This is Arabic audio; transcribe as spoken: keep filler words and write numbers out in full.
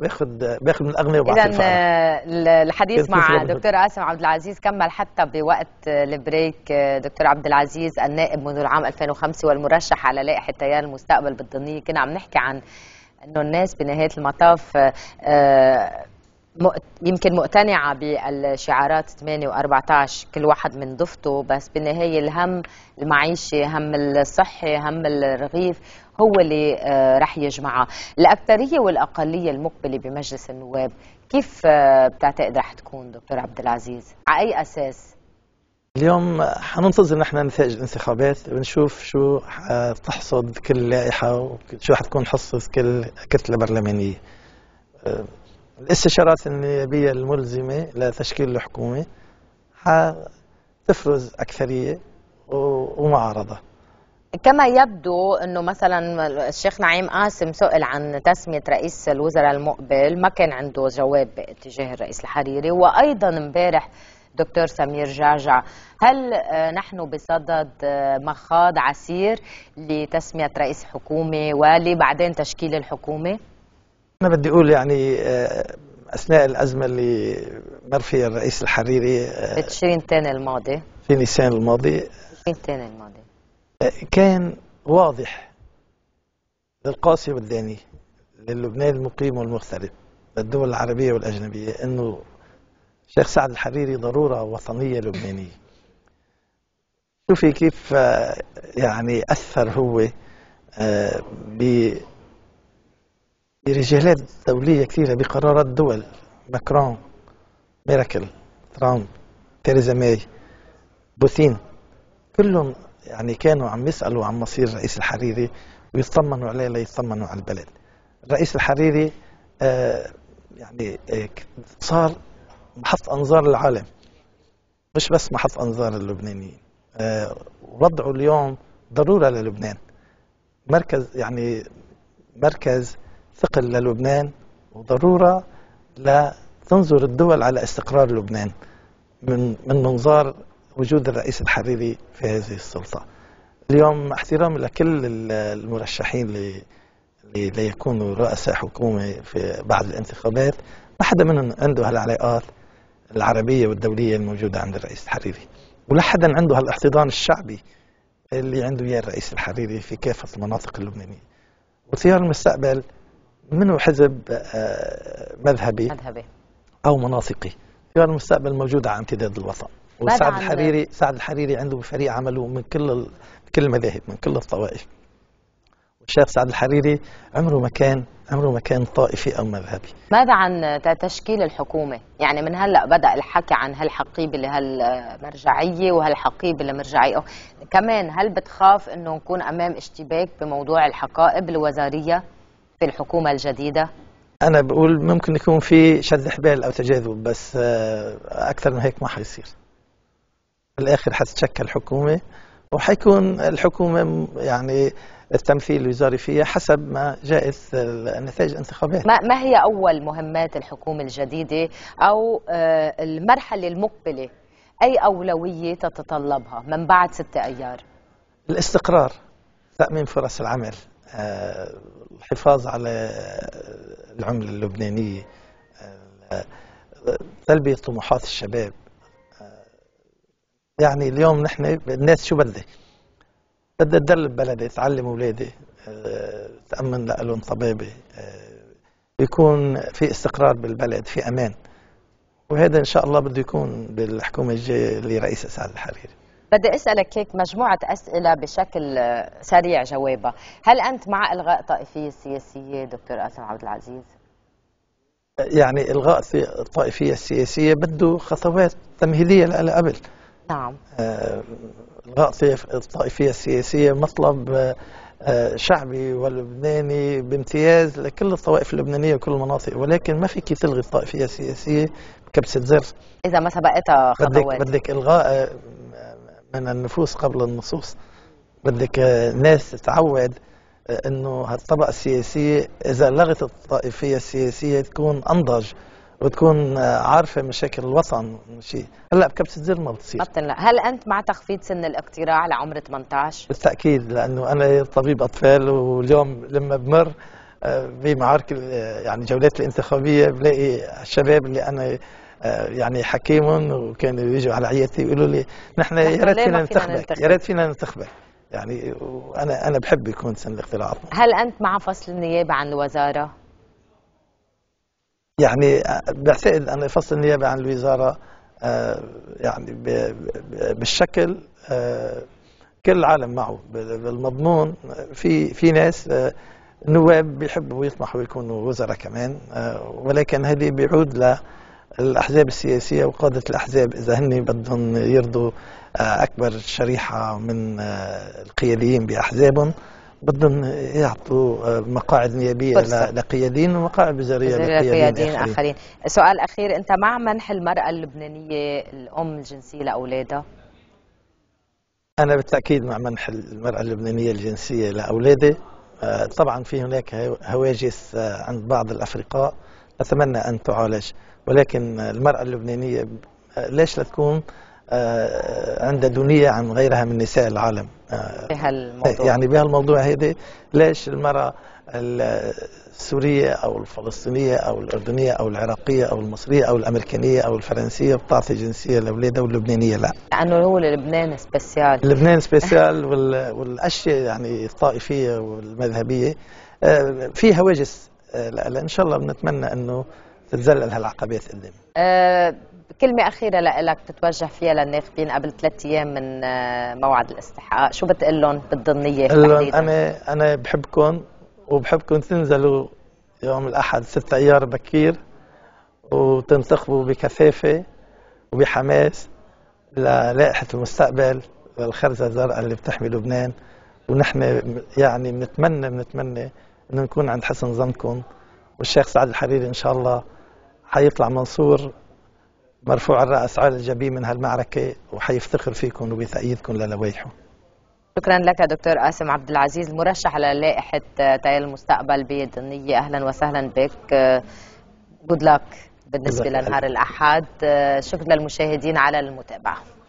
باخذ باخذ من الاغنياء وبعطي الفقراء. اذا الحديث مع دكتور قاسم عبد العزيز كمل حتى بوقت البريك. دكتور عبد العزيز، النائب منذ العام ألفين وخمسة والمرشح على لائحه تيار المستقبل بالضمنيه، كنا عم نحكي عن انه الناس بنهايه المطاف يمكن مقتنعه بالشعارات ثمانية وأربعة عشر كل واحد من ضفته، بس بالنهايه الهم المعيشي، هم الصحي، هم الرغيف هو اللي رح يجمعها. الأكثرية والأقلية المقبلة بمجلس النواب كيف بتعتقد رح تكون دكتور عبد العزيز؟ على أي أساس؟ اليوم حننتظر نحن نتائج الانتخابات ونشوف شو تحصد كل لائحة وشو حتكون حصة كل كتلة برلمانية. الاستشارات النيابية الملزمة لتشكيل الحكومة حتفرز أكثرية ومعارضة. كما يبدو انه مثلا الشيخ نعيم قاسم سئل عن تسميه رئيس الوزراء المقبل، ما كان عنده جواب باتجاه الرئيس الحريري، وايضا امبارح دكتور سمير جعجع. هل نحن بصدد مخاض عسير لتسميه رئيس حكومه ولبعدين تشكيل الحكومه؟ انا بدي اقول يعني اثناء الازمه اللي مر فيها الرئيس الحريري بتشرين تاني الماضي في نيسان الماضي تشرين تاني الماضي كان واضح للقاسي والداني للبنان المقيم والمغترب للدول العربية والأجنبية أنه الشيخ سعد الحريري ضرورة وطنية لبنانية. شوفي كيف يعني أثر هو برجالات دولية كثيرة بقرارات دول، ماكرون، ميركل، ترامب، تيريزا ماي، بوتين، كلهم يعني كانوا عم يسألوا عن مصير الرئيس الحريري ويطمنوا عليه ليطمنوا على البلد. الرئيس الحريري آه يعني آه صار محط أنظار العالم، مش بس محط أنظار اللبنانيين. آه وضعه اليوم ضرورة للبنان، مركز يعني مركز ثقل للبنان، وضرورة لتنظر الدول على استقرار لبنان من من منظار وجود الرئيس الحريري في هذه السلطة. اليوم احترامي لكل المرشحين اللي ليكونوا رؤساء حكومة في بعد الانتخابات، ما حدا منهم عنده هالعلاقات العربية والدولية الموجودة عند الرئيس الحريري، ولا حدا عنده هالاحتضان الشعبي اللي عنده اياه الرئيس الحريري في كافة المناطق اللبنانية. وتيار المستقبل منه حزب مذهبي مذهبي أو مناطقي. تيار المستقبل موجود على امتداد الوطن، وسعد الحريري سعد الحريري عنده فريق عمله من كل كل المذاهب من كل الطوائف. والشيخ سعد الحريري عمره ما كان عمره ما كان طائفي او مذهبي. ماذا عن تشكيل الحكومه؟ يعني من هلا بدا الحكي عن هالحقيبه لهالمرجعيه وهالحقيبه لمرجعيه، كمان هل بتخاف انه نكون امام اشتباك بموضوع الحقائب الوزاريه في الحكومه الجديده؟ انا بقول ممكن يكون في شد حبال او تجاذب، بس اكثر من هيك ما حيصير. بالاخر حتتشكل حكومه، وحيكون الحكومه يعني التمثيل الوزاري فيها حسب ما جاءت نتائج الانتخابات. ما, ما هي اول مهمات الحكومه الجديده او المرحله المقبله؟ اي اولويه تتطلبها من بعد ستة ايار؟ الاستقرار، تامين فرص العمل، الحفاظ على العمله اللبنانيه، تلبيه طموحات الشباب. يعني اليوم نحن الناس شو بدها؟ بدها تدرب بلدها، تعلم اولادها، تامن لهم طبابه، يكون في استقرار بالبلد، في امان. وهذا ان شاء الله بده يكون بالحكومه الجايه اللي رئيسها سعد الحريري. بدي اسالك هيك مجموعه اسئله بشكل سريع جوابها. هل انت مع الغاء الطائفيه السياسيه دكتور قاسم عبد العزيز؟ يعني الغاء الطائفيه السياسيه بده خطوات تمهيديه لها قبل. نعم. الغاء الطائفيه السياسيه مطلب شعبي ولبناني بامتياز لكل الطوائف اللبنانيه وكل المناطق، ولكن ما فيك تلغي الطائفيه السياسيه بكبسه زر اذا ما سبقتها خطوات. بدك بدك الغاء من النفوس قبل النصوص. بدك الناس تتعود انه هالطبقه السياسيه اذا لغت الطائفيه السياسيه تكون انضج وتكون عارفه مشاكل الوطن. شيء هلا بكبسه زر ما بتصير. هل انت مع تخفيض سن الاقتراع لعمر ثمانية عشر؟ بالتاكيد، لانه انا طبيب اطفال، واليوم لما بمر بمعارك يعني جولات الانتخابيه بلاقي الشباب اللي انا يعني حكيمهم وكانوا يجوا على عيادتي يقولوا لي نحن يا ريت فينا ننتخبك، يا ريت فينا ننتخبك. يعني وانا انا بحب يكون سن الاختراعات. هل انت مع فصل النيابه عن الوزاره؟ يعني بعتقد ان فصل النيابه عن الوزاره يعني بالشكل كل العالم معه بالمضمون. في في ناس نواب بيحبوا ويطمحوا يكونوا وزراء كمان، ولكن هذه بيعود للاحزاب السياسيه وقاده الاحزاب اذا هن بدهم يرضوا اكبر شريحه من القياديين باحزابهم بدهم يعطوا مقاعد نيابيه لقياديين ومقاعد وزاريه لقياديين آخرين. اخرين. سؤال اخير، انت مع منح المراه اللبنانيه الام الجنسيه لاولادها؟ انا بالتاكيد مع منح المراه اللبنانيه الجنسيه لاولادها. طبعا في هناك هواجس عند بعض الافرقاء اتمنى ان تعالج، ولكن المراه اللبنانيه ليش لا تكون عندها دونية عن غيرها من نساء العالم بهالموضوع؟ يعني بهالموضوع هيدا ليش المرأة السورية أو الفلسطينية أو الأردنية أو العراقية أو المصرية أو الأمريكانية أو الفرنسية بتعطي جنسية لأولادها واللبنانية لا؟ لأنه هو لبنان سبيسيال. لبنان سبيسيال والأشياء يعني الطائفية والمذهبية في هواجس. إن شاء الله بنتمنى أنه تتزلل هالعقبات قدام. أه كلمة أخيرة لك تتوجه فيها للناخبين قبل ثلاث أيام من موعد الاستحقاق، شو بتقول لهم بالضمنية تحديدا؟ أنا أنا بحبكم وبحبكم تنزلوا يوم الأحد ستة أيار بكير وتنتخبوا بكثافة وبحماس للائحة المستقبل والخرزة الزرقاء اللي بتحمي لبنان. ونحن يعني بنتمنى بنتمنى إنه نكون عند حسن ظنكم، والشيخ سعد الحريري إن شاء الله حيطلع منصور مرفوع الرأس على الجبين من هالمعركة وحيفتخر فيكم وبتأييدكم للوائحه. شكرا لك دكتور قاسم عبد العزيز المرشح على لائحة تيار المستقبل بضمنية. أهلا وسهلا بك. جود لك بالنسبة لنهار الأحد. شكرا للمشاهدين على المتابعة.